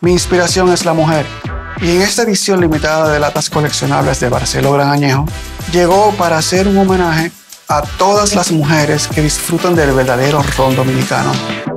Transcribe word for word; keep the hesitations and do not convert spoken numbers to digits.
Mi inspiración es la mujer. Y en esta edición limitada de latas coleccionables de Barcelo Gran Añejo, llegó para hacer un homenaje a todas las mujeres que disfrutan del verdadero ron dominicano.